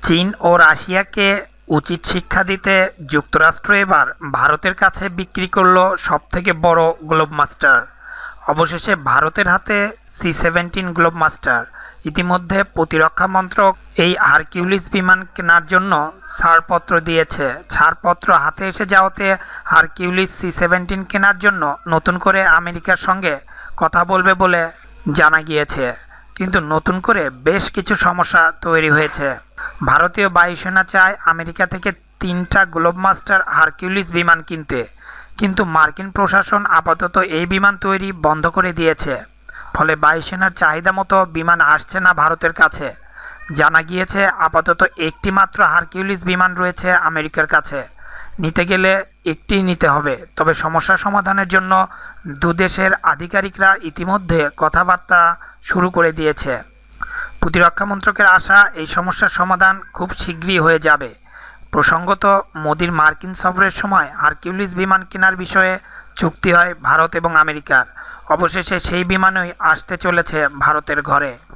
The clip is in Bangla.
চীন ও রাশিয়াকে উচিত শিক্ষা দিতে যুক্তরাষ্ট্র এবার ভারতের কাছে বিক্রি করল সবথেকে বড় গ্লোবমাস্টার। অবশেষে ভারতের হাতে C-17 গ্লোবমাস্টার। ইতিমধ্যে প্রতিরক্ষা মন্ত্রক এই হারকিউলিস বিমান কেনার জন্য ছাড়পত্র দিয়েছে। ছাড়পত্র হাতে এসে যাওয়াতে হারকিউলিস C-17 কেনার জন্য নতুন করে আমেরিকার সঙ্গে কথা বলবে বলে জানা গিয়েছে। কিন্তু নতুন করে বেশ কিছু সমস্যা তৈরি হয়েছে। ভারতীয় বায়ুসেনা চায় আমেরিকা থেকে 3টা গ্লোবমাস্টার হারকিউলিস বিমান কিনতে, কিন্তু মার্কিন প্রশাসন আপাতত এই বিমান তৈরি বন্ধ করে দিয়েছে। ফলে বায়ুসেনার চাহিদা মতো বিমান আসছে না ভারতের কাছে। জানা গিয়েছে আপাতত একটি মাত্র হারকিউলিস বিমান রয়েছে আমেরিকার কাছে। নিতে গেলে একটিই নিতে হবে। তবে সমস্যা সমাধানের জন্য দুদেশের আধিকারিকরা ইতিমধ্যে কথাবার্তা শুরু করে দিয়েছে। প্রতিরক্ষা মন্ত্রকের আশা এই সমস্যার সমাধান খুব শীঘ্রই হয়ে যাবে। প্রসঙ্গত, মোদির মার্কিন সফরের সময় হারকিউলিস বিমান কেনার বিষয়ে চুক্তি হয় ভারত এবং আমেরিকার। অবশেষে সেই বিমানই আসতে চলেছে ভারতের ঘরে।